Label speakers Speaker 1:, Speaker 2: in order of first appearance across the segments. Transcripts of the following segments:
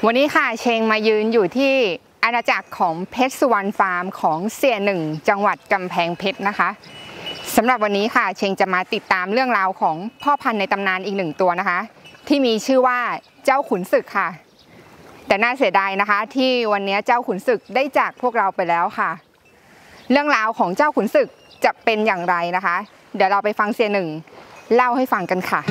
Speaker 1: วันนี้ค่ะเชงมายืนอยู่ที่อาณาจักรของเพชรสุวรรณฟาร์มของเสียหนึ่งจังหวัดกำแพงเพชรนะคะสำหรับวันนี้ค่ะเชงจะมาติดตามเรื่องราวของพ่อพันธุ์ในตำนานอีกหนึ่งตัวนะคะที่มีชื่อว่าเจ้าขุนศึกค่ะแต่น่าเสียดายนะคะที่วันนี้เจ้าขุนศึกได้จากพวกเราไปแล้วค่ะเรื่องราวของเจ้าขุนศึกจะเป็นอย่างไรนะคะเดี๋ยวเราไปฟังเสียหนึ่งเล่าให้ฟังกันค่ะ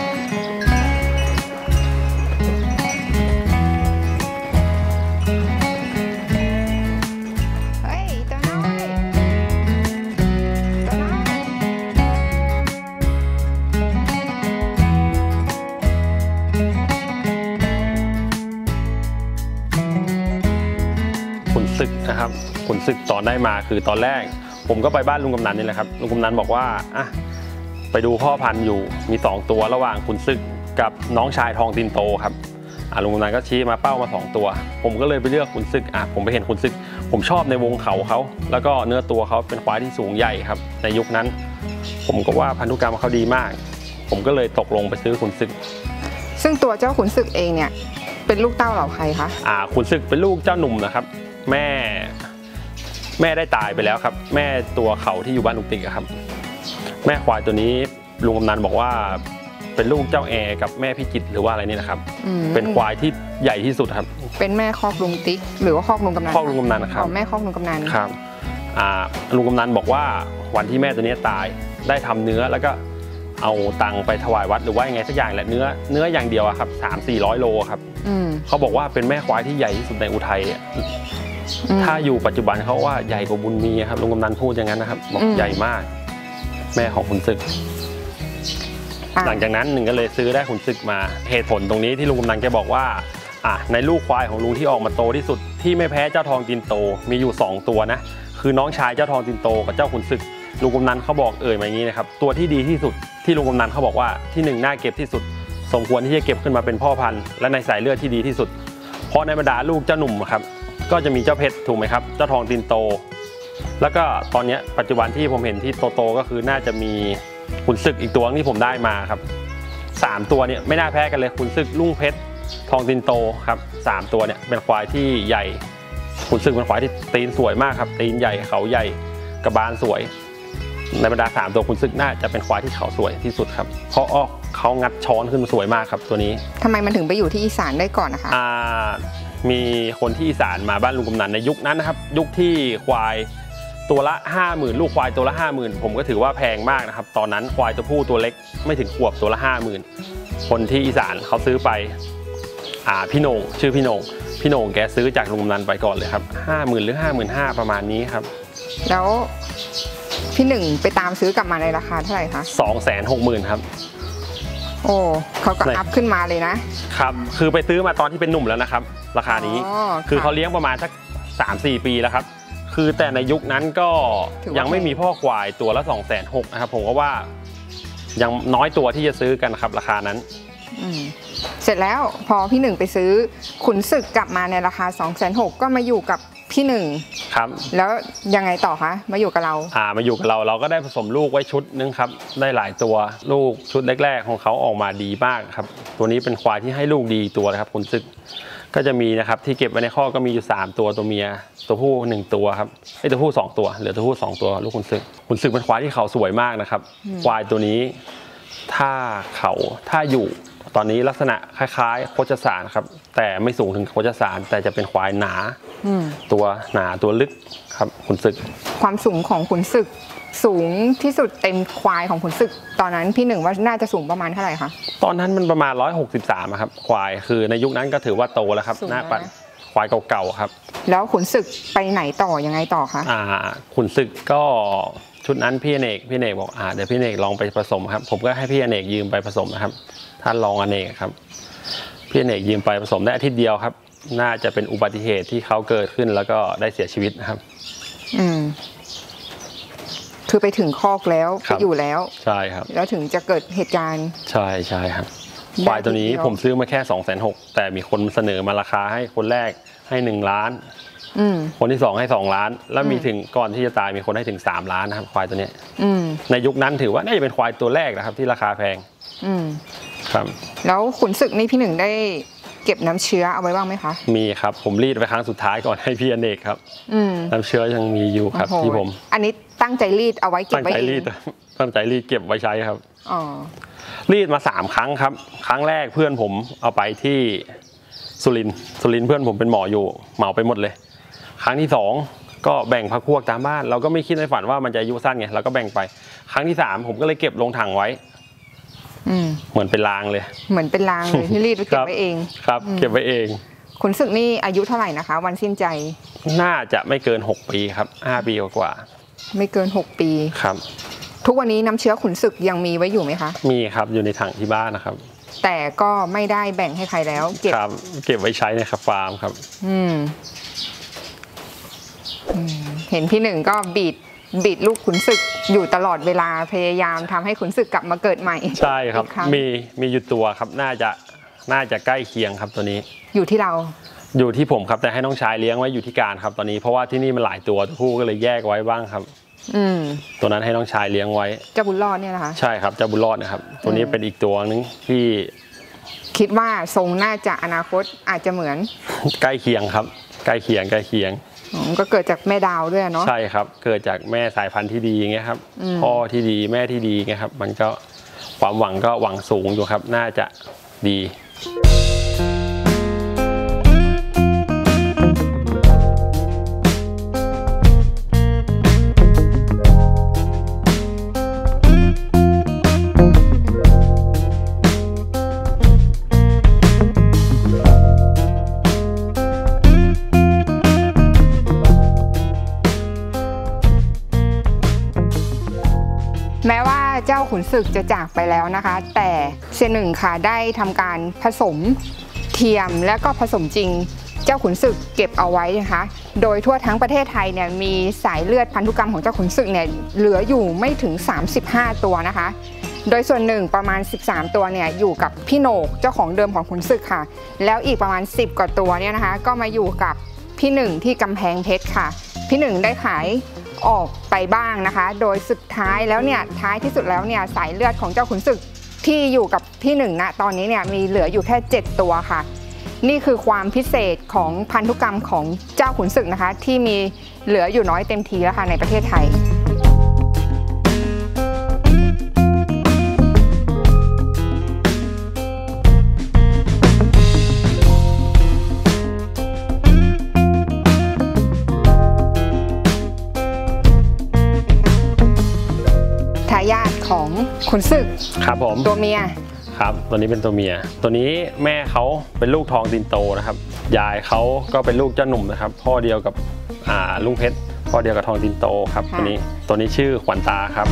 Speaker 2: ขุนศึกนะครับขุนศึกตอนได้มาคือตอนแรกผมก็ไปบ้านลุงกำนันนี่แหละครับลุงกำนันบอกว่าไปดูพ่อพันธุ์อยู่มี2ตัวระหว่างขุนศึกกับน้องชายทองตีนโตครับลุงกำนันก็ชี้มาเป้ามา2ตัวผมก็เลยไปเลือกขุนศึกผมไปเห็นขุนศึกผมชอบในวงเขาแล้วก็เนื้อตัวเขาเป็นควายที่สูงใหญ่ครับในยุคนั้นผมก็ว่าพันธุกรรมเขาดีมากผมก็เลยตกลงไปซื้อขุนศึก
Speaker 1: ซึ่งตัวเจ้าขุนศึกเองเนี่ยเป็นลูกเต้าเหล่าใครคะ
Speaker 2: ขุนศึกเป็นลูกเจ้าหนุ่มนะครับแม่ได้ตายไปแล้วครับแม่ตัวเขาที่อยู่บ้านลุงติ๊กครับแม่ควายตัวนี้ลุงกำนันบอกว่าเป็นลูกเจ้าแอกับแม่พิจิตรหรือว่าอะไรนี่นะครับเป็นควายที่ใหญ่ที่สุดครับ
Speaker 1: เป็นแม่คอกลุงติ๊กหรือว่าคอกลุงกำนัน
Speaker 2: คอกลุงกำนันครับ
Speaker 1: แม่คอกลุงกำนัน
Speaker 2: ครับลุงกำนันบอกว่าวันที่แม่ตัวนี้ตายได้ทำเนื้อแล้วก็เอาตังไปถวายวัดหรือว่ายังไงสักอย่างแหละเนื้ออย่างเดียวครับ300-400 โลครับเขาบอกว่าเป็นแม่ควายที่ใหญ่ที่สุดในอุทัยถ้าอยู่ปัจจุบันเขาว่าใหญ่กว่าบุญมีครับลุงกำนันพูดอย่างนั้นนะครับบอกใหญ่มากแม่ของขุนศึกหลังจากนั้นหนึ่งก็เลยซื้อได้ขุนศึกมาเหตุผลตรงนี้ที่ลุงกำนันแกบอกว่าในลูกควายของลุงที่ออกมาโตที่สุดที่ไม่แพ้เจ้าทองตีนโตมีอยู่2ตัวนะคือน้องชายเจ้าทองตีนโตกับเจ้าขุนศึกลุงกำนันเขาบอกมาอย่างนี้นะครับตัวที่ดีที่สุดที่ลุงกำนันเขาบอกว่าที่1น่าเก็บที่สุดสมควรที่จะเก็บขึ้นมาเป็นพ่อพันธุ์และในสายเลือดที่ดีที่สุดเพราะในบรรดาลูกเจ้าหนุ่มครับก็จะมีเจ้าเพชรถูกไหมครับเจ้าทองตีนโตแล้วก็ตอนนี้ปัจจุบันที่ผมเห็นที่โตก็คือน่าจะมีขุนศึกอีกตัวที่ผมได้มาครับ3ตัวเนี่ยไม่น่าแพ้กันเลยขุนศึกลุงเพชรทองตีนโตครับ3ตัวเนี่ยเป็นควายที่ใหญ่ขุนศึกเป็นควายที่ตีนสวยมากครับตีนใหญ่เขาใหญ่กระบาลสวยในบรรดา3ตัวขุนศึกน่าจะเป็นควายที่เขาสวยที่สุดครับเพราะเขางัดช้อนขึ้นสวยมากครับตัวนี้
Speaker 1: ทำไมมันถึงไปอยู่ที่อีสานได้ก่อนนะคะ
Speaker 2: มีคนที่อีสานมาบ้านลุงกำนันในยุคนั้นนะครับยุคที่ควายตัวละ 50,000ลูกควายตัวละ 50,000ผมก็ถือว่าแพงมากนะครับตอนนั้นควายตัวผู้ตัวเล็กไม่ถึงขวบตัวละ 50,000คนที่อีสานเขาซื้อไปพี่โหน่งชื่อพี่โหน่งแกซื้อจากลุงกำนันไปก่อนเลยครับ 50,000 หรือ 55,000ประมาณนี้ครับ
Speaker 1: แล้วพี่หนึ่งไปตามซื้อกลับมาในราคาเท่าไหร่คะ
Speaker 2: 260,000ครับ
Speaker 1: โอ้เขาก็อัพขึ้นมาเลยนะครับ
Speaker 2: คือไปซื้อมาตอนที่เป็นหนุ่มแล้วนะครับราคานี้คือเขาเลี้ยงประมาณสัก 3-4 ปีแล้วครับคือแต่ในยุคนั้นก็ยังไม่มีพ่อควายตัวละ260,000นะครับผมก็ว่ายังน้อยตัวที่จะซื้อกันครับราคานั้น
Speaker 1: เสร็จแล้วพอพี่หนึ่งไปซื้อขุนศึกกลับมาในราคา260,000ก็มาอยู่กับพี่หนึ่ง
Speaker 2: ครับ
Speaker 1: แล้วยังไงต่อคะมาอยู่กับเรา
Speaker 2: มาอยู่กับเราก็ได้ผสมลูกไว้ชุดนึงครับได้หลายตัวลูกชุดแรกๆของเขาออกมาดีมากครับตัวนี้เป็นควายที่ให้ลูกดีตัวนะครับขุนศึกก็จะมีนะครับที่เก็บไว้ในข้อก็มีอยู่3ตัวตัวเมียตัวผู้1ตัวครับตัวผู้2ตัวเหลือตัวผู้2ตัวลูกขุนศึกเป็นควายที่เขาสวยมากนะครับควายตัวนี้ถ้าอยู่ตอนนี้ลักษณะคล้ายๆโคชสารครับแต่ไม่สูงถึงโคชสารแต่จะเป็นควายหนาตัวหนาตัวลึกครับขุนศึก
Speaker 1: ความสูงของขุนศึกสูงที่สุดเต็มควายของขุนศึกตอนนั้นพี่หนึ่งว่าน่าจะสูงประมาณเท่าไหร่คะ
Speaker 2: ตอนนั้นมันประมาณ163ครับควายคือในยุคนั้นก็ถือว่าโตแล้วครับหน้าปัดควายเก่าๆครับ
Speaker 1: แล้วขุนศึกไปไหนต่อยังไงต่อคะ
Speaker 2: ขุนศึกก็ชุดนั้นพี่อเนกบอกเดี๋ยวพี่อเนกลองไปผสมครับผมก็ให้พี่อเนกยืมไปผสมนะครับท่านรองอเนกครับพี่อเนกยืมไปผสมได้อาทิตย์เดียวครับน่าจะเป็นอุบัติเหตุที่เขาเกิดขึ้นแล้วก็ได้เสียชีวิตนะครับ
Speaker 1: คือไปถึงคอกแล้วไปอยู่แล้ว
Speaker 2: ใช่ครับ
Speaker 1: แล้วถึงจะเกิดเหตุการณ์
Speaker 2: ใช่ครับควายตัวนี้ผมซื้อมาแค่260,000แต่มีคนเสนอมาราคาให้คนแรกให้1 ล้านคนที่2ให้2 ล้านแล้วมีถึงก่อนที่จะตายมีคนให้ถึง3 ล้านนะครับควายตัวนี้ในยุคนั้นถือว่าน่าจะเป็นควายตัวแรกนะครับที่ราคาแพงครับ
Speaker 1: แล้วขุนศึกนี่พี่หนึ่งได้เก็บน้ำเชื้อเอาไว้บ้างไหมคะ
Speaker 2: มีครับผมรีดไปครั้งสุดท้ายก่อนให้พี่อเนกครับน้ำเชื้อยังมีอยู่ครับที่ผม
Speaker 1: อันนี้ตั้งใจรีดเอาไว้เก็บไว้เอง
Speaker 2: ตั้งใจรีดเก็บไว้ใช้ครับรีดมา3 ครั้งครับครั้งแรกเพื่อนผมเอาไปที่สุรินทร์เพื่อนผมเป็นหมออยู่เหมาไปหมดเลยครั้งที่2ก็แบ่งพรรคพวกตามบ้านเราก็ไม่คิดในฝันว่ามันจะอายุสั้นไงเราก็แบ่งไปครั้งที่3ผมก็เลยเก็บลงถังไว้เหมือนเป็นรางเลย
Speaker 1: เหมือนเป็นรางเลยที่รีดไปเก็บไว้เอง
Speaker 2: ครับเก็บไว้เอง
Speaker 1: ขุนศึกนี่อายุเท่าไหร่นะคะวันสิ้นใจ
Speaker 2: น่าจะไม่เกิน6 ปีครับ5 ปีกว่า
Speaker 1: ไม่เกิน6 ปี
Speaker 2: ครับ
Speaker 1: ทุกวันนี้น้ำเชื้อขุนศึกยังมีไว้อยู่ไหมคะ
Speaker 2: มีครับอยู่ในถังที่บ้านนะครับ
Speaker 1: แต่ก็ไม่ได้แบ่งให้ใครแล้วเ
Speaker 2: ก็บไว้ใช้ในฟาร์มครับ
Speaker 1: เห็นพี่หนึ่งก็บีดลูกขุนศึกอยู่ตลอดเวลาพยายามทำให้ขุนศึกกลับมาเกิดใหม่
Speaker 2: ใช่ครับมีอยู่ตัวครับน่าจะใกล้เคียงครับตัวนี้
Speaker 1: อยู่ที่เรา
Speaker 2: อยู่ที่ผมครับแต่ให้น้องชายเลี้ยงไว้อยู่ที่การครับตอนนี้เพราะว่าที่นี่มันหลายตัวผู้ก็เลยแยกไว้บ้างครับตัวนั้นให้น้องชายเลี้ยงไว้
Speaker 1: เจ้าบุญรอดเนี่ยนะคะ
Speaker 2: ใช่ครับเจ้าบุญรอดนะครับตัวนี้เป็นอีกตัวนึงที่
Speaker 1: คิดว่าทรงน่าจะอนาคตอาจจะเหมือน
Speaker 2: ใกล้เคียงครับใกล้เคียง
Speaker 1: ก็เกิดจากแม่ดาวด้วยเนาะ
Speaker 2: ใช่ครับเกิดจากแม่สายพันธุ์ที่ดีไงครับพ่อที่ดีแม่ที่ดีไงครับมันก็ความหวังก็หวังสูงอยู่ครับน่าจะดี
Speaker 1: แม้ว่าเจ้าขุนศึกจะจากไปแล้วนะคะแต่เซียนหนึ่งค่ะได้ทำการผสมเทียมและก็ผสมจริงเจ้าขุนศึกเก็บเอาไว้นะคะโดยทั่วทั้งประเทศไทยเนี่ยมีสายเลือดพันธุกรรมของเจ้าขุนศึกเนี่ยเหลืออยู่ไม่ถึง35 ตัวนะคะโดยส่วนหนึ่งประมาณ13 ตัวเนี่ยอยู่กับพี่โหนกเจ้าของเดิมของขุนศึกค่ะแล้วอีกประมาณ10 กว่าตัวเนี่ยนะคะก็มาอยู่กับพี่หนึ่งที่กำแพงเพชรค่ะพี่หนึ่งได้ขายออกไปบ้างนะคะโดยสุดท้ายแล้วเนี่ยท้ายที่สุดแล้วเนี่ยสายเลือดของเจ้าขุนศึกที่อยู่กับพี่หนึ่งณตอนนี้เนี่ยมีเหลืออยู่แค่7 ตัวค่ะนี่คือความพิเศษของพันธุกรรมของเจ้าขุนศึกนะคะที่มีเหลืออยู่น้อยเต็มทีแล้วค่ะในประเทศไทยทายาทของขุนศึก
Speaker 2: ครับผม
Speaker 1: ตัวเมีย
Speaker 2: ครับตัวนี้เป็นตัวเมียตัวนี้แม่เขาเป็นลูกทองตีนโตนะครับยายเขาก็เป็นลูกเจ้าหนุ่มนะครับพ่อเดียวกับลุงเพชรพ่อเดียวกับทองตีนโตครับตัวนี้ชื่อขวัญตาครับ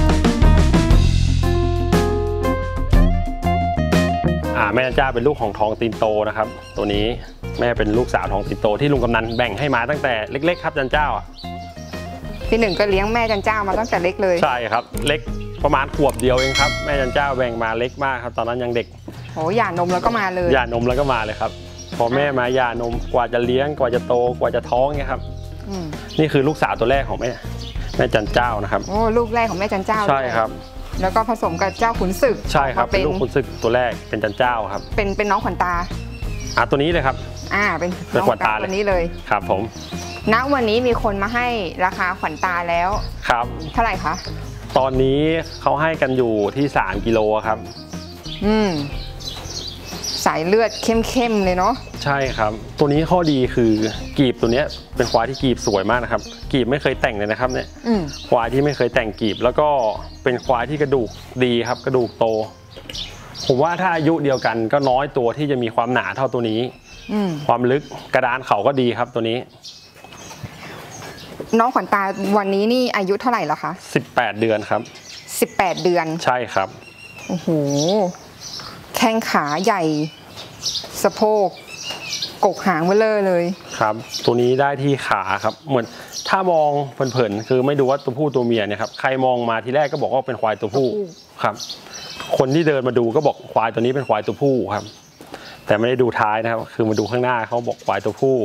Speaker 2: แม่จันเจ้าเป็นลูกของทองตีนโตนะครับตัวนี้แม่เป็นลูกสาวทองตีนโตที่ลุงกำนันแบ่งให้มาตั้งแต่เล็กๆครับจันเจ้า
Speaker 1: พี่หนึ่งก็เลี้ยงแม่จันเจ้ามาตั้งแต่เล็กเลย
Speaker 2: ใช่ครับเล็กประมาณขวบเดียวเองครับแม่จันเจ้าแบ่งมาเล็กมากครับตอนนั้นยังเด็ก
Speaker 1: โอ้หย่านมแล้วก็มาเลย
Speaker 2: หย่านมแล้วก็มาเลยครับพอแม่มาหย่านมกว่าจะเลี้ยงกว่าจะโตกว่าจะท้องเนี่ยครับนี่คือลูกสาวตัวแรกของแม่จันเจ้านะครับ
Speaker 1: โอ้ลูกแรกของแม่จันเจ้า
Speaker 2: ใช่ครับ
Speaker 1: แล้วก็ผสมกับเจ้าขุนศึก
Speaker 2: ใช่ครับเป็นลูกขุนศึกตัวแรกเป็นจันเจ้าครับ
Speaker 1: เป็นน้องขวัญตา
Speaker 2: ตัวนี้เลยครับ
Speaker 1: เป็นน้องขวัญตาตัวนี้เลย
Speaker 2: ครับผม
Speaker 1: ณวันนี้มีคนมาให้ราคาขวัญตาแล้ว
Speaker 2: ครับ
Speaker 1: เท่าไหร่คะ
Speaker 2: ตอนนี้เขาให้กันอยู่ที่3 กิโลครับ
Speaker 1: สายเลือดเข้มๆเลยเนาะ
Speaker 2: ใช่ครับตัวนี้ข้อดีคือกีบตัวนี้เป็นควายที่กีบสวยมากนะครับกีบไม่เคยแต่งเลยนะครับเนี่ยควายที่ไม่เคยแต่งกีบแล้วก็เป็นควายที่กระดูกดีครับกระดูกโตผมว่าถ้าอายุเดียวกันก็น้อยตัวที่จะมีความหนาเท่าตัวนี้ความลึกกระดานเขาก็ดีครับตัวนี้
Speaker 1: น้องขวัญตาวันนี้นี่อายุเท่าไหร่แล้วคะ
Speaker 2: 18 เดือนครับ
Speaker 1: 18 เดือน
Speaker 2: ใช่ครับ
Speaker 1: โอ้โหแข้งขาใหญ่สะโพกกกหางเบลอเลย
Speaker 2: ครับตัวนี้ได้ที่ขาครับเหมือนถ้ามองเผินๆคือไม่ดูว่าตัวผู้ตัวเมียเนี่ยครับใครมองมาทีแรกก็บอกว่าเป็นควายตัวผู้ครับคนที่เดินมาดูก็บอกควายตัวนี้เป็นควายตัวผู้ครับแต่ไม่ได้ดูท้ายนะครับคือมาดูข้างหน้าเขาบอกควายตัวผู้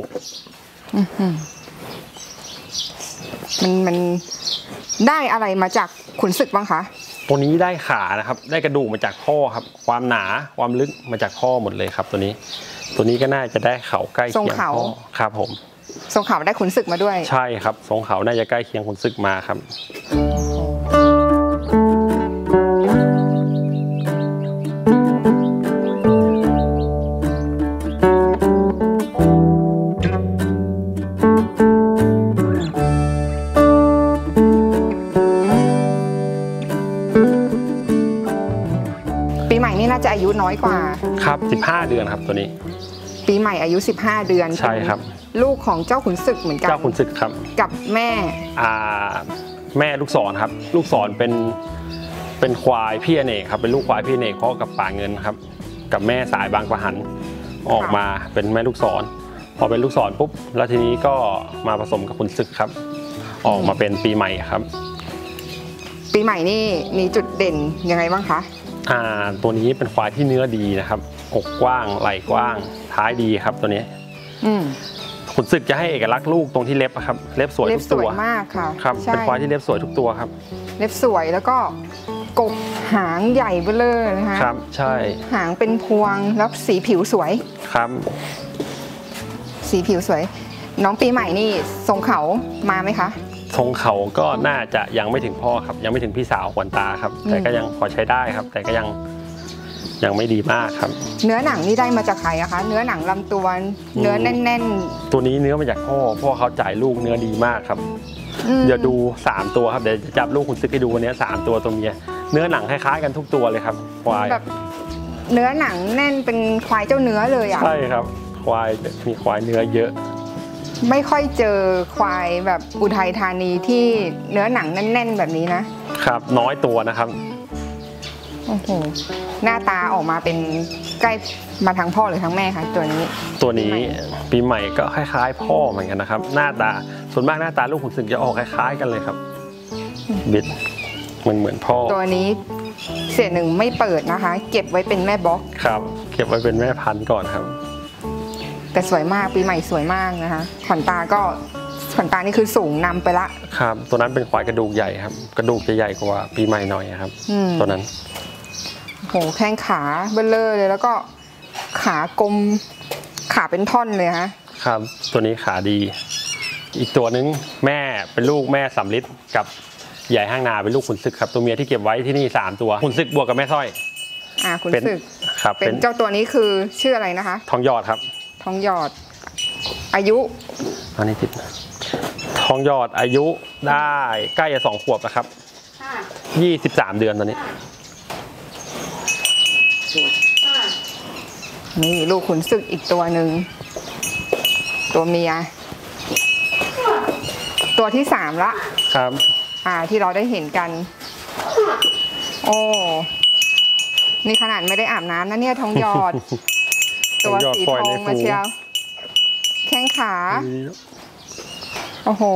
Speaker 1: มันได้อะไรมาจากขุนศึกบ้างคะ
Speaker 2: ตัวนี้ได้ขานะครับได้กระดูกมาจากพ่อครับความหนาความลึกมาจากพ่อหมดเลยครับตัวนี้ก็น่าจะได้เขาใกล้เคียงพ่อครับผม
Speaker 1: ทรงเขาได้ขุนศึกมาด้วย
Speaker 2: ใช่ครับทรงเขาน่าจะใกล้เคียงขุนศึกมาครับ
Speaker 1: ปีใหม่นี่น่าจะอายุน้อยกว่า
Speaker 2: ครับ15 เดือนครับตัวนี้
Speaker 1: ปีใหม่อายุ15 เดือน
Speaker 2: ใช่ครับ
Speaker 1: ลูกของเจ้าขุนศึกเหมือนกัน
Speaker 2: เจ้าขุนศึกครับ
Speaker 1: กับแม่
Speaker 2: แม่ลูกศรครับลูกศรเป็นควายพี่อเนกครับเป็นลูกควายพี่อเนกพ่อกับป่าเงินครับกับแม่สายบางปะหันออกมาเป็นแม่ลูกศรพอเป็นลูกศรปุ๊บแล้วทีนี้ก็มาผสมกับขุนศึกครับออกมาเป็นปีใหม่ครับ
Speaker 1: ปีใหม่นี่มีจุดเด่นยังไงบ้างคะ
Speaker 2: ตัวนี้เป็นควายที่เนื้อดีนะครับอกกว้างไหล่กว้างท้ายดีครับตัวนี้ขุนศึกจะให้เอกลักษณ์ลูกตรงที่เล็บครับเล็บสวยทุกตัว
Speaker 1: มากค่ะ
Speaker 2: ครับเป็นควายที่เล็บสวยทุกตัวครับ
Speaker 1: เล็บสวยแล้วก็กบหางใหญ่เบ้อเร่อนะคะ
Speaker 2: ครับใช่
Speaker 1: หางเป็นพวงแล้วสีผิวสวย
Speaker 2: ครับ
Speaker 1: สีผิวสวยน้องปีใหม่นี่ทรงเขามาไหมคะ
Speaker 2: ทรงเขาก็น่าจะยังไม่ถึงพ่อครับยังไม่ถึงพี่สาวขวัญตาครับแต่ก็ยังพอใช้ได้ครับแต่ก็ยังไม่ดีมากครับ
Speaker 1: เนื้อหนังนี่ได้มาจากใครอะคะเนื้อหนังลำตัวเนื้อแน่น
Speaker 2: ๆตัวนี้เนื้อมาจากพ่อเขาจ่ายลูกเนื้อดีมากครับเดี๋ยวดู3ตัวครับเดี๋ยวจะจับลูกขุนศึกให้ดูวันนี้3ตัวเมียเนื้อหนังคล้ายๆกันทุกตัวเลยครับควาย
Speaker 1: แบบเนื้อหนังแน่นเป็นควายเจ้าเนื้อเลยอะ
Speaker 2: ใช่ครับควายมีควายเนื้อเยอะ
Speaker 1: ไม่ค่อยเจอควายแบบอุทัยธานีที่เนื้อหนังแน่นๆแบบนี้นะครับ
Speaker 2: น้อยตัวนะครับ
Speaker 1: โอ้โหหน้าตาออกมาเป็นใกล้มาทางพ่อหรือทางแม่คะตัวนี้
Speaker 2: ปีใหม่ก็คล้ายๆพ่อเหมือนกันนะครับหน้าตาส่วนมากหน้าตาลูกขุนศึกจะออกคล้ายๆกันเลยครับบิดเหมือนพ่อ
Speaker 1: ตัวนี้เสียหนึ่งไม่เปิดนะคะเก็บไว้เป็นแม่บล็อก
Speaker 2: ครับเก็บไว้เป็นแม่พันธุ์ก่อนครับ
Speaker 1: แต่สวยมากปีใหม่สวยมากนะคะขวัญตานี่คือสูงนำไปละ
Speaker 2: ครับตัวนั้นเป็นควายกระดูกใหญ่ครับกระดูกจะใหญ่กว่าปีใหม่หน่อยครับตัวนั้น
Speaker 1: โหแข้งขาเบลเลอร์เลยแล้วก็ขากลมขาเป็นท่อนเลยฮะ
Speaker 2: ครับตัวนี้ขาดีอีกตัวนึงแม่เป็นลูกแม่สำลิดกับใหญ่ห้างนาเป็นลูกขุนศึกครับตัวเมียที่เก็บไว้ที่นี่3ตัวขุนศึกบวกกับแม่สร้อย
Speaker 1: ขุนศึก
Speaker 2: ครับ
Speaker 1: เป็นเจ้าตัวนี้คือชื่ออะไรนะคะ
Speaker 2: ทองยอดครับ
Speaker 1: ทองหยอดอายุ
Speaker 2: อันนี้ติดทองหยอดอายุได้ใกล้จะ2 ขวบนะครับ23 เดือนตอนนี้
Speaker 1: นี่ลูกขุนศึกอีกตัวหนึ่งตัวเมียตัวที่3ละ
Speaker 2: ครับ
Speaker 1: ที่เราได้เห็นกันโอ้นี่ขนาดไม่ได้อาบน้ำนะเนี่ยทองหยอดตัวสีทองมาเชียวแข้งขาโอ้โห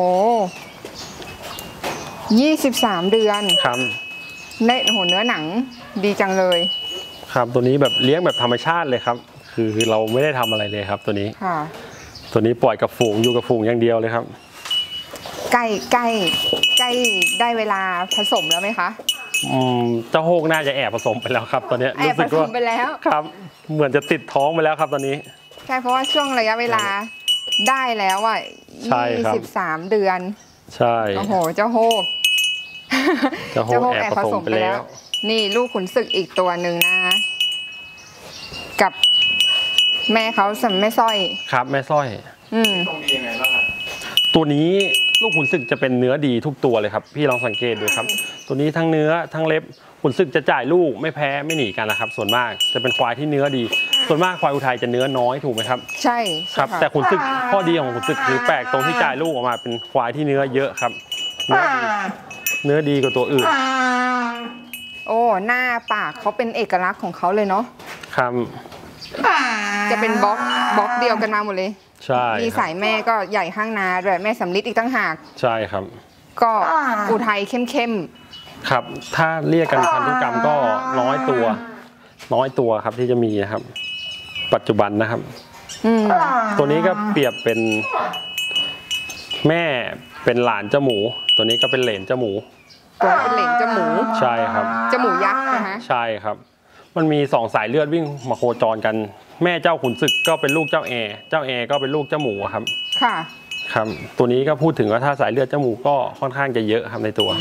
Speaker 1: 23 เดือน
Speaker 2: ครับ
Speaker 1: เนื้อหนังดีจังเลย
Speaker 2: ครับตัวนี้แบบเลี้ยงแบบธรรมชาติเลยครับคือเราไม่ได้ทำอะไรเลยครับตัวนี้ตัวนี้ปล่อยกับฝูงอยู่กับฝูงอย่างเดียวเลยครับ
Speaker 1: ใกล้ได้เวลาผสมแล้วไหมคะ
Speaker 2: เจ้าโฮกน่าจะแอบผสมไปแล้วครับตอนนี้
Speaker 1: รู้สึกว่าไปแล้ว
Speaker 2: ครับเหมือนจะติดท้องไปแล้วครับตอนนี้
Speaker 1: ใช่เพราะว่าช่วงระยะเวลาได้แล้ว23 เดือน
Speaker 2: ใช่
Speaker 1: โอ้โหเจ้าโฮกแอบผสมไปแล้วนี่ลูกขุนศึกอีกตัวหนึ่งนะคะกับแม่เขาสัมแม่สร้อย
Speaker 2: ครับแม่สร้อย
Speaker 3: ตรงดียังไงบ้างครับ
Speaker 2: ตัวนี้ลูกขุนศึกจะเป็นเนื้อดีทุกตัวเลยครับพี่ลองสังเกตดูครับตัวนี้ทั้งเนื้อทั้งเล็บขุนศึกจะจ่ายลูกไม่แพ้ไม่หนีกันนะครับส่วนมากจะเป็นควายที่เนื้อดีส่วนมากควายอุทัยจะเนื้อน้อยถูกไหมครับ
Speaker 1: ใช่
Speaker 2: ครับแต่ขุนศึกข้อดีของขุนศึกคือแปลกตรงที่จ่ายลูกออกมาเป็นควายที่เนื้อเยอะครับเนื้อดีกว่าตัวอื่น
Speaker 1: โอ้หน้าปากเขาเป็นเอกลักษณ์ของเขาเลยเนาะ
Speaker 2: ครับ
Speaker 1: จะเป็นบล็อกเดียวกันมาหมดเลย
Speaker 2: ใช่
Speaker 1: มีสายแม่ก็ใหญ่ข้างนาด้วยแม่สำลิดอีกตั้งหาก
Speaker 2: ใช่ครับ
Speaker 1: ก็อุทัยเข้ม
Speaker 2: ครับถ้าเรียกกันพันธุกรรมก็น้อยตัวครับที่จะมีนะครับปัจจุบันนะครับตัวนี้ก็เปรียบเป็นแม่เป็นหลานเจ้าหมูตัวนี้ก็เป็นเหลนเจ้าหมู
Speaker 1: ตัวเป็นเหล่งเจ้าหมู
Speaker 2: ใช่ครับ
Speaker 1: เจ้าหมูยักษ์นะคะ
Speaker 2: ใช่ครับมันมี2สายเลือดวิ่งมาโคจรกันแม่เจ้าขุนศึกก็เป็นลูกเจ้าแอก็เป็นลูกเจ้าหมูครับ
Speaker 1: ค่ะ
Speaker 2: ครับตัวนี้ก็พูดถึงว่าถ้าสายเลือดเจ้าหมูก็ค่อนข้างจะเยอะครับในตัว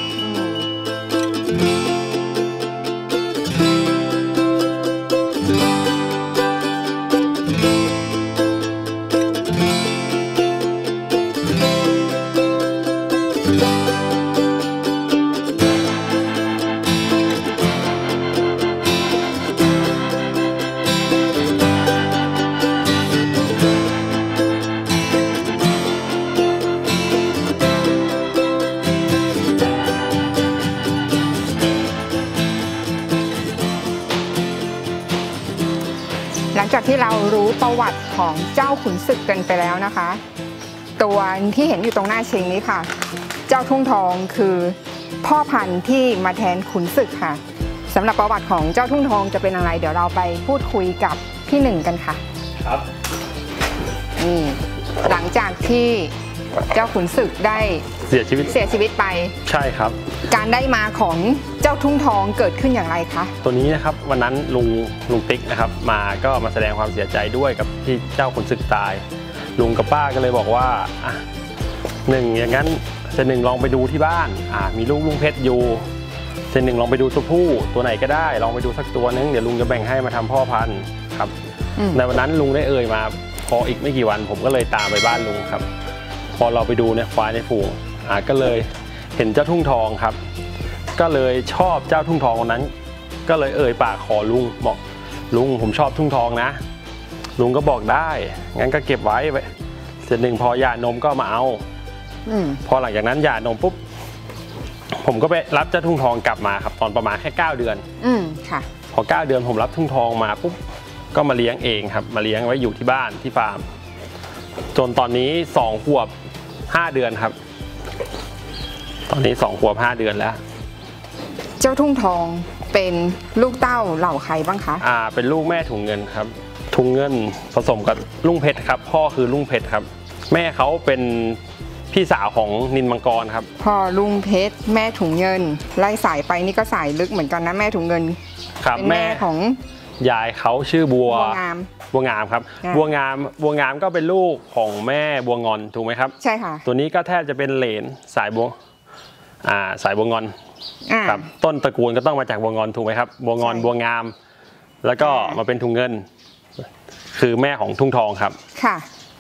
Speaker 1: หลังจากที่เรารู้ประวัติของเจ้าขุนศึกกันไปแล้วนะคะ ตัวที่เห็นอยู่ตรงหน้าเชงนี้ค่ะเจ้าทุ่งทองคือพ่อพันธุ์ที่มาแทนขุนศึกค่ะสำหรับประวัติของเจ้าทุ่งทองจะเป็นอะไรเดี๋ยวเราไปพูดคุยกับพี่หนึ่งกันค่ะ
Speaker 2: ครับ
Speaker 1: นี่หลังจากที่เจ้าขุนศึกได้
Speaker 2: เสียชีวิต
Speaker 1: ไป
Speaker 2: ใช่ครับ
Speaker 1: การได้มาของเจ้าทุ่งทองเกิดขึ้นอย่างไรคะ
Speaker 2: ตัวนี้นะครับวันนั้นลุงติ๊กนะครับก็มาแสดงความเสียใจด้วยกับที่เจ้าขุนศึกตายลุงกับป้าก็เลยบอกว่าหนึ่งอย่างนั้นเซนหนึ่งลองไปดูที่บ้านมีลูกลุงเพชรอยู่เซนหนึ่งลองไปดูตัวผู้ตัวไหนก็ได้ลองไปดูสักตัวนึงเดี๋ยวลุงจะแบ่งให้มาทำพ่อพันธุ์ครับในวันนั้นลุงได้เอ่ยมาพออีกไม่กี่วันผมก็เลยตามไปบ้านลุงครับพอเราไปดูเนี่ยควายในฝูงก็เลยเห็นเจ้าทุ่งทองครับก็เลยชอบเจ้าทุ่งทองคนนั้นก็เลยเอ่ยปากขอลุงบอกลุงผมชอบทุ่งทองนะลุงก็บอกได้งั้นก็เก็บไว้เสร็จหนึ่งพอหย่านมก็มาเอาพอหลังจากนั้นหย่านมปุ๊บผมก็ไปรับเจ้าทุ่งทองกลับมาครับตอนประมาณแค่9 เดือน
Speaker 1: ค่ะ
Speaker 2: พอ9 เดือนผมรับทุ่งทองมาปุ๊บก็มาเลี้ยงเองครับมาเลี้ยงไว้อยู่ที่บ้านที่ฟาร์มจนตอนนี้2 ขวบ 5 เดือนครับตอนนี้2 ขวบ 5 เดือนแล้ว
Speaker 1: เจ้าทุ่งทองเป็นลูกเต้าเหล่าใครบ้างคะ
Speaker 2: เป็นลูกแม่ถุงเงินครับถุงเงินผสมกับลุงเพชรครับพ่อคือลุงเพชรครับแม่เขาเป็นพี่สาวของนินมังกรครับ
Speaker 1: พ่อลุงเพชรแม่ถุงเงินไล่สายไปนี่ก็สายลึกเหมือนกันนะแม่ถุงเงิน
Speaker 2: ครับแม่ของยายเขาชื่อบัวงามครับบัวงามก็เป็นลูกของแม่บัวงอนถูกไหมครับ
Speaker 1: ใช่ค่ะ
Speaker 2: ตัวนี้ก็แทบจะเป็นเหลนสายบัวงอนครับต้นตระกูลก็ต้องมาจากบัวงอนถูกไหมครับบัวงอนบัวงามแล้วก็มาเป็นถุงเงินคือแม่ของทุ่งทองครับ
Speaker 1: ค่ะ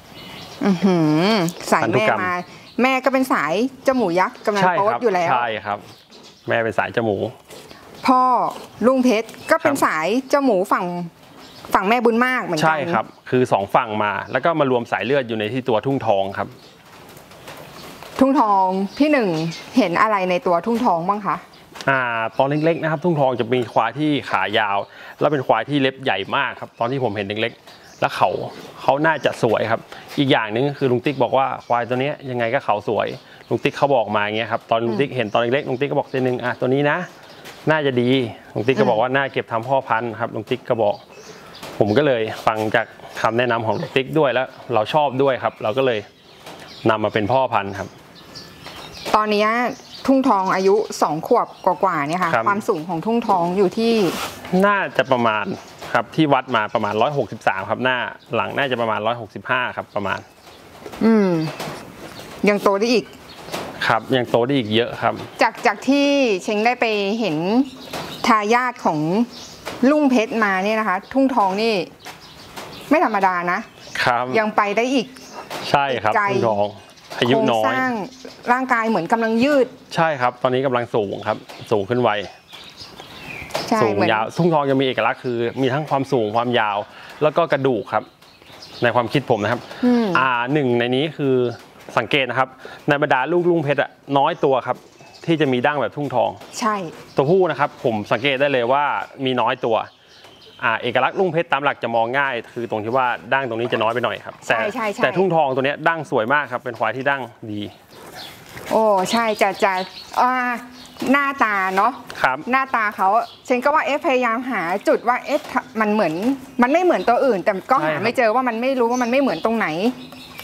Speaker 1: สายแม่มาแม่ก็เป็นสายเจ้าหมูยักษ์กำลังโพสอยู่แล้ว
Speaker 2: ใช่ครับแม่เป็นสายเจ้าหมู
Speaker 1: พ่อลุงเพชรก็เป็นสายเจ้าหมูฝั่งแม่บุญมากเหมือนกัน
Speaker 2: ใช่ครับคือ2 ฝั่งมาแล้วก็มารวมสายเลือดอยู่ในที่ตัวทุ่งทองครับ
Speaker 1: ทุ่งทองพี่หนึ่งเห็นอะไรในตัวทุ่งทองบ้างคะ
Speaker 2: ตอนเล็กๆนะครับทุ่งทองจะมีควายที่ขายาวแล้วเป็นควายที่เล็บใหญ่มากครับตอนที่ผมเห็นเล็กๆแล้วเขาน่าจะสวยครับอีกอย่างนึงคือลุงติ๊กบอกว่าควายตัวนี้ยังไงก็เขาสวยลุงติ๊กเขาบอกมาอย่างเงี้ยครับตอนลุงติ๊กเห็นตอนเล็กๆลุงติ๊กก็บอกตัวนึงตัวนี้นะน่าจะดีลุงติ๊กก็บอกว่าน่าเก็บทำพ่อพันธุ์ครับลุงติ๊กก็บอกผมก็เลยฟังจากคำแนะนำของลุงติ๊กด้วยแล้วเราชอบด้วยครับเราก็เลยนำมาเป็นพ่อพันธุ์ครับ
Speaker 1: ตอนนี้ทุ่งทองอายุ2 ขวบกว่าๆเนี่ยค่ะความสูงของทุ่งทองอยู่ที่
Speaker 2: น่าจะประมาณครับที่วัดมาประมาณ163ครับหน้าหลังน่าจะประมาณ165ครับประมาณ
Speaker 1: ยังโตได้อีก
Speaker 2: ครับยังโตได้อีกเยอะครับ
Speaker 1: จากที่เชงได้ไปเห็นทายาทของลุงเพชรมาเนี่ยนะคะทุ่งทองนี่ไม่ธรรมดานะครับยังไปได้อีก
Speaker 2: ใช่ครับทุ่งทองอายุน้อย
Speaker 1: สร้างร่างกายเหมือนกำลังยืด
Speaker 2: ใช่ครับตอนนี้กำลังสูงครับสูงขึ้นไวสูงยาวทุ่งทองยังมีเอกลักษณ์คือมีทั้งความสูงความยาวแล้วก็กระดูกครับในความคิดผมนะครับหนึ่งในนี้คือสังเกตนะครับในบรรดาลูกลุงเพชรน้อยตัวครับที่จะมีดั้งแบบทุ่งทอง
Speaker 1: ใช่
Speaker 2: ตัวผู้นะครับผมสังเกตได้เลยว่ามีน้อยตัวเอกลักษณ์ลุงเพชรตามหลักจะมองง่ายคือตรงที่ว่าดั้งตรงนี้จะน้อยไปหน่อยครับแต่ทุ่งทองตัวนี้ดั้งสวยมากครับเป็นควายที่ดั้งดี
Speaker 1: โอ้ใช่จะหน้าตาเนาะ
Speaker 2: ครับ
Speaker 1: หน้าตาเขาเชนก็ว่าพยายามหาจุดว่ามันไม่เหมือนตัวอื่นแต่ก็หาไม่เจอว่ามันไม่รู้ว่ามันไม่เหมือนตรงไหน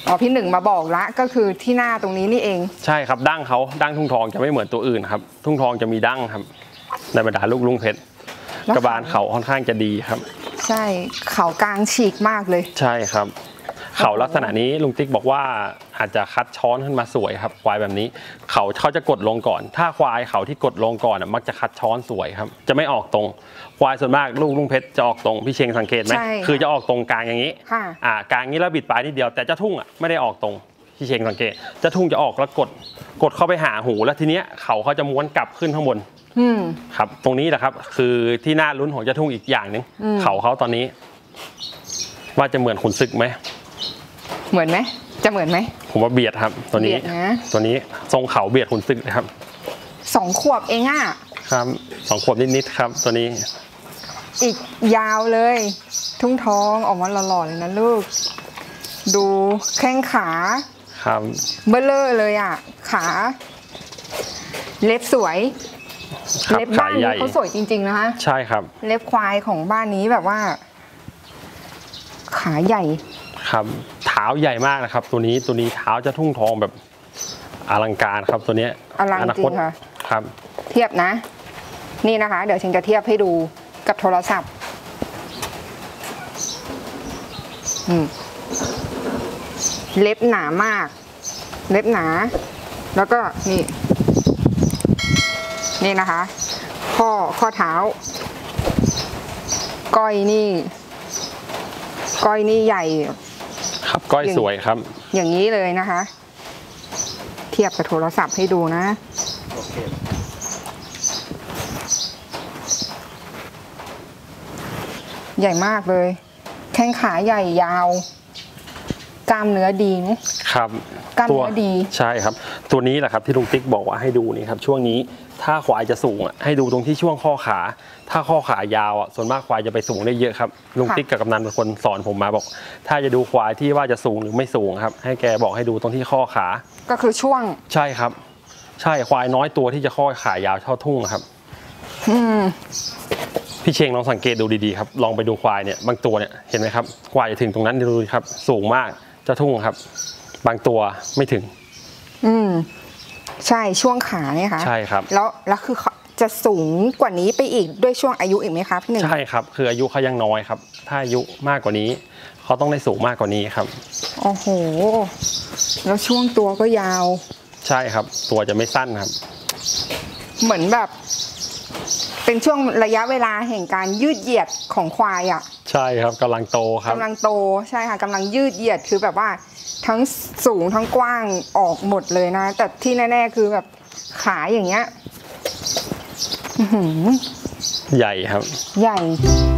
Speaker 1: อ๋อพี่หนึ่งมาบอกละก็คือที่หน้าตรงนี้นี่เอง
Speaker 2: ใช่ครับดั้งเขาดั้งทุ่งทองจะไม่เหมือนตัวอื่นครับทุ่งทองจะมีดั้งครับในบรรดาลูกลุงเพชรกระบาลเขาค่อนข้างจะดีครับ
Speaker 1: ใช่เขากลางฉีกมากเลย
Speaker 2: ใช่ครับเขาลักษณะนี้ลุงติ๊กบอกว่าอาจจะคัดช้อนขึ้นมาสวยครับควายแบบนี้เขาจะกดลงก่อนถ้าควายเขาที่กดลงก่อนมักจะคัดช้อนสวยครับจะไม่ออกตรงควายส่วนมากลูกลุงเพชรจะออกตรงพี่เชงสังเกตไหมคือจะออกตรงกลางอย่างนี้กลางนี้แล้วบิดปลายนิดเดียวแต่เจ้าทุ่งไม่ได้ออกตรงพี่เชงสังเกตเจ้าทุ่งจะออกแล้วกดเข้าไปหาหูแล้วทีเนี้ยเขาจะม้วนกลับขึ้นข้างบนครับตรงนี้แหละครับคือที่น่าลุ้นของเจ้าทุ่งอีกอย่างหนึ่งเขาตอนนี้ว่าจะเหมือนขุนศึกไหม
Speaker 1: เหมือนไหมจะเหมือนไหม
Speaker 2: ผมว่าเบียดครับตัวนี้ทรงเขาเบียดขุนศึกนะครับ
Speaker 1: 2 ขวบเองอ่ะ
Speaker 2: ครับ2 ขวบนิดๆครับตัวนี้
Speaker 1: อีกยาวเลยทุ่งท้องออกมาหล่อๆเลยนะลูกดูแข้งขา
Speaker 2: ครับ
Speaker 1: เบ้อเลอเลยอ่ะขาเล็บสวยเล็บบ้านนี้เขาสวยจริงๆนะคะ
Speaker 2: ใช่ครับ
Speaker 1: เล็บควายของบ้านนี้แบบว่าขาใหญ่
Speaker 2: ครับเท้าใหญ่มากนะครับตัวนี้เท้าจะทุ่งทองแบบอลังการครับตัวนี้
Speaker 1: อลังจริงค่ะ
Speaker 2: ครับ
Speaker 1: เทียบนะนี่นะคะเดี๋ยวฉันจะเทียบให้ดูกับโทรศัพท์เล็บหนามากเล็บหนาแล้วก็นี่นะคะข้อเท้าก้อยนี่ใหญ่
Speaker 2: ครับก้อยสวยครับ
Speaker 1: อย่างนี้เลยนะคะเทียบกับโทรศัพท์ให้ดูนะใหญ่มากเลยแข้งขาใหญ่ยาวกล้ามเนื้อดี
Speaker 2: ครับ
Speaker 1: กล้ามเนื้อดี
Speaker 2: ใช่ครับตัวนี้แหละครับที่ลุงติ๊กบอกว่าให้ดูนี่ครับช่วงนี้ถ้าควายจะสูงให้ดูตรงที่ช่วงข้อขาถ้าข้อขายาวส่วนมากควายจะไปสูงได้เยอะครับลุงติ๊กกับกำนันเป็นคนสอนผมมาบอกถ้าจะดูควายที่ว่าจะสูงหรือไม่สูงครับให้แกบอกให้ดูตรงที่ข้อขา
Speaker 1: ก็คือช่วง
Speaker 2: ใช่ครับใช่ควายน้อยตัวที่จะข้อขายาวเท่าทุ่งครับพี่เชงลองสังเกตดูดีๆครับลองไปดูควายเนี่ยบางตัวเนี่ยเห็นไหมครับควายจะถึงตรงนั้นดูครับสูงมากเจ้าทุ่งครับบางตัวไม่ถึง
Speaker 1: ใช่ช่วงขาเนี่ยค่ะ
Speaker 2: ใช่ครับ
Speaker 1: แล้วคือจะสูงกว่านี้ไปอีกด้วยช่วงอายุอีกไหมครับพี่หนึ่ง
Speaker 2: ใช่ครับคืออายุเขายังน้อยครับถ้าอายุมากกว่านี้เขาต้องได้สูงมากกว่านี้ครับ
Speaker 1: โอ้โหแล้วช่วงตัวก็ยาว
Speaker 2: ใช่ครับตัวจะไม่สั้นครับ
Speaker 1: เหมือนแบบเป็นช่วงระยะเวลาแห่งการยืดเหยียดของควายอ่ะ
Speaker 2: ใช่ครับกำลังโตครับ
Speaker 1: กำลังโตใช่ค่ะกำลังยืดเหยียดคือแบบว่าทั้งสูงทั้งกว้างออกหมดเลยนะแต่ที่แน่ๆคือแบบขาอย่างเงี้ย
Speaker 2: ใหญ่ครับ
Speaker 1: ใหญ่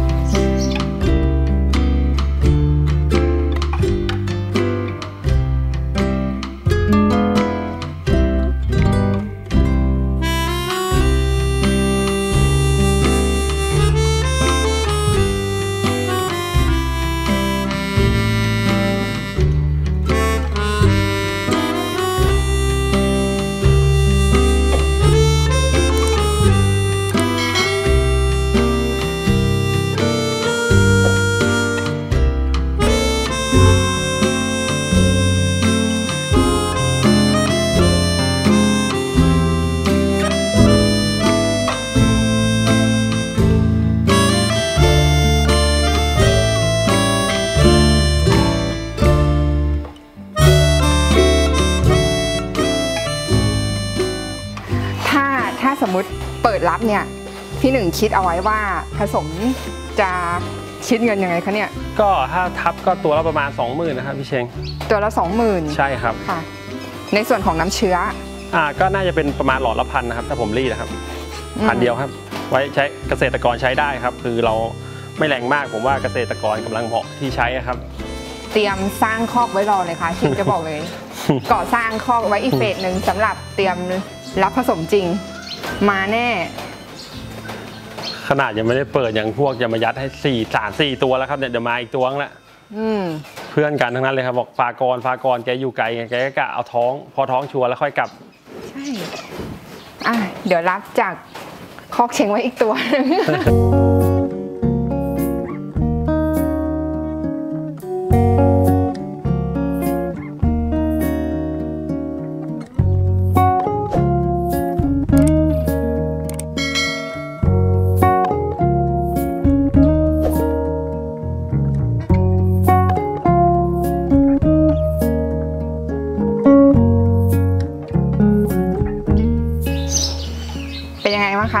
Speaker 1: สมมุติเปิดรับเนี่ยพี่หนึ่งคิดเอาไว้ว่าผสมจะคิดเงินยังไงคะเนี่ย
Speaker 2: ก็ถ้าทับก็ตัวละประมาณ 20,000นะครับพี่เชง
Speaker 1: ตัวละ 20,000
Speaker 2: ใช่ครับ
Speaker 1: ค่ะในส่วนของน้ำเชื้อ
Speaker 2: ก็น่าจะเป็นประมาณหลอดละ1,000นะครับถ้าผมรีดนะครับ1,000 เดียวครับไว้ใช้เกษตรกรใช้ได้ครับคือเราไม่แรงมากผมว่าเกษตรกรกำลังเหมาะที่ใช้ครับ
Speaker 1: เตรียมสร้างคอกไว้รอเลยค่ะชิงจะบอกเลยก่อสร้างคอกไว้อีกเฟสหนึ่งสำหรับเตรียมรับผสมจริงมาแน่
Speaker 2: ขนาดยังไม่ได้เปิดอย่างพวกจะมายัดให้4 ตัวแล้วครับเนี่ยเดี๋ยวมาอีกตัวนึงละเพื่อนกันทั้งนั้นเลยครับบอกฟากรแกอยู่ไกลแกก็กะเอาท้องพอท้องชัวร์แล้วค่อยกลับ
Speaker 1: ใช่เดี๋ยวรับจากคอกเชงไว้อีกตัวนึง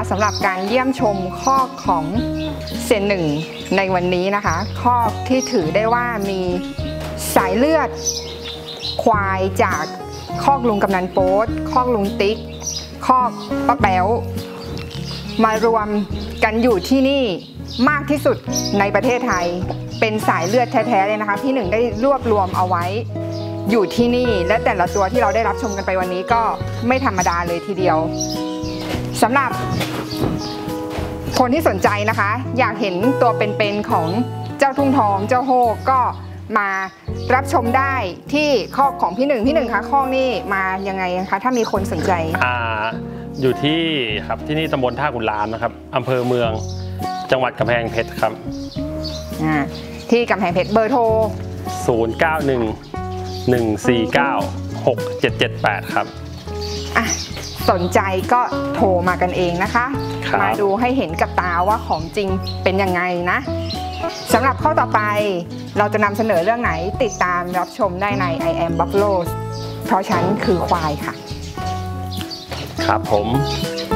Speaker 1: สำหรับการเยี่ยมชมคอกของเซียนหนึ่งในวันนี้นะคะคอกที่ถือได้ว่ามีสายเลือดควายจากคอกลุงกำนันโป๊ดคอกลุงติ๊กคอกป้าแป๋วมารวมกันอยู่ที่นี่มากที่สุดในประเทศไทยเป็นสายเลือดแท้ๆเลยนะคะพี่หนึ่งได้รวบรวมเอาไว้อยู่ที่นี่และแต่ละตัวที่เราได้รับชมกันไปวันนี้ก็ไม่ธรรมดาเลยทีเดียวสำหรับคนที่สนใจนะคะอยากเห็นตัวเป็นๆของเจ้าทุ่งทองเจ้าโฮกก็มารับชมได้ที่คอกของพี่หนึ่งคะคอกนี่มายังไงคะถ้ามีคนสนใจ
Speaker 2: อยู่ที่ครับที่นี่ตำบลท่าขุนลานนะครับอำเภอเมืองจังหวัดกำแพงเพชรครับ
Speaker 1: ที่กำแพงเพชรเบอร์โทร
Speaker 2: 0911496778ครับ
Speaker 1: สนใจก็โทรมากันเองนะคะมาดูให้เห็นกับตาว่าของจริงเป็นยังไงนะสำหรับข้อต่อไปเราจะนำเสนอเรื่องไหนติดตามรับชมได้ใน I am Buffalo เพราะฉันคือควายค่ะ
Speaker 2: ครับผม